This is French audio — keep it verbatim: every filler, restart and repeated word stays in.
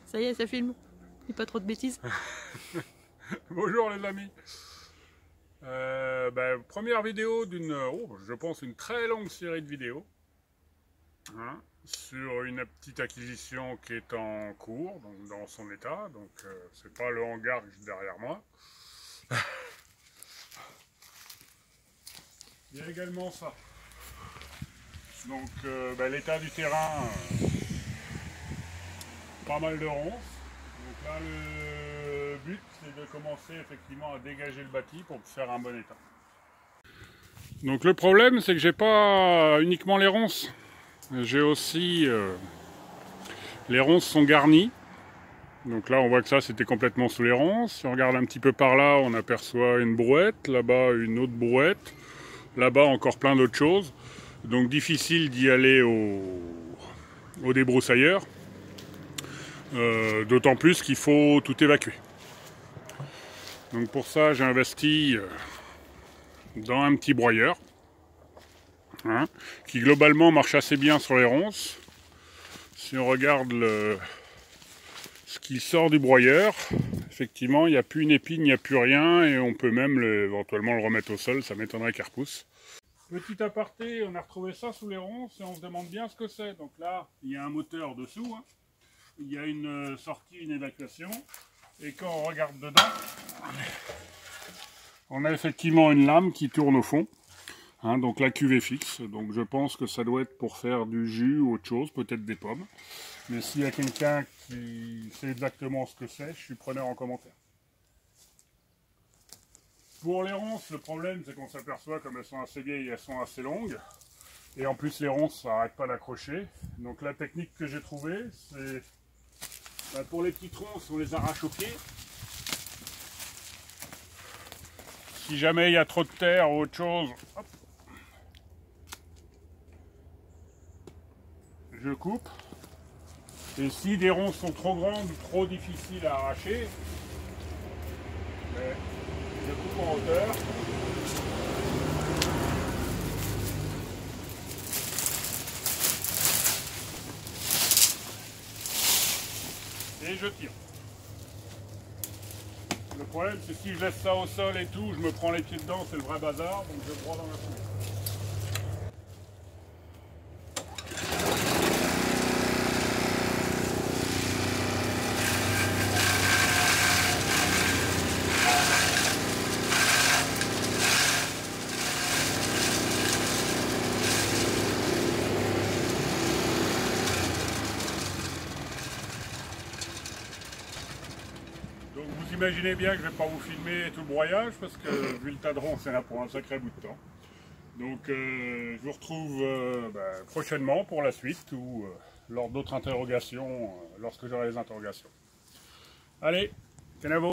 Ça y est, ça filme. Dis pas trop de bêtises. Bonjour les amis. Euh, ben, première vidéo d'une, oh, je pense, une très longue série de vidéos hein, sur une petite acquisition qui est en cours, donc dans son état. Donc euh, c'est pas le hangar juste derrière moi. Il y a également ça. Donc euh, ben, l'état du terrain, euh, pas mal de ronces. Donc là le but c'est de commencer effectivement à dégager le bâti pour faire un bon état. Donc le problème c'est que j'ai pas uniquement les ronces, j'ai aussi euh, les ronces sont garnies. Donc là on voit que ça c'était complètement sous les ronces. Si on regarde un petit peu par là on aperçoit une brouette, là-bas une autre brouette, là-bas encore plein d'autres choses. Donc difficile d'y aller au, au débroussailleur, euh, d'autant plus qu'il faut tout évacuer. Donc pour ça j'ai investi euh, dans un petit broyeur. Hein, qui globalement marche assez bien sur les ronces. Si on regarde le, ce qui sort du broyeur, effectivement il n'y a plus une épine, il n'y a plus rien et on peut même le, éventuellement le remettre au sol, ça m'étonnerait qu'il repousse. Petit aparté, on a retrouvé ça sous les ronces et on se demande bien ce que c'est. Donc là il y a un moteur dessous, hein. Il y a une sortie, une évacuation et quand on regarde dedans, on a effectivement une lame qui tourne au fond. Hein, donc la cuvée fixe, donc je pense que ça doit être pour faire du jus ou autre chose, peut-être des pommes. Mais s'il y a quelqu'un qui sait exactement ce que c'est, je suis preneur en commentaire. Pour les ronces, le problème c'est qu'on s'aperçoit comme elles sont assez vieilles, elles sont assez longues. Et en plus les ronces, ça n'arrête pas d'accrocher. Donc la technique que j'ai trouvée, c'est bah, pour les petites ronces, on les arrache au pied. Si jamais il y a trop de terre ou autre chose, hop, je coupe. Et si des ronces sont trop grandes ou trop difficiles à arracher, je coupe en hauteur. Et je tire. Le problème c'est que si je laisse ça au sol et tout, je me prends les pieds dedans, c'est le vrai bazar, donc je broie dans la foulée. Donc vous imaginez bien que je ne vais pas vous filmer tout le broyage parce que vu le tas de ronces, c'est là pour un sacré bout de temps. Donc euh, je vous retrouve euh, bah, prochainement pour la suite ou euh, lors d'autres interrogations, euh, lorsque j'aurai les interrogations. Allez, canavo!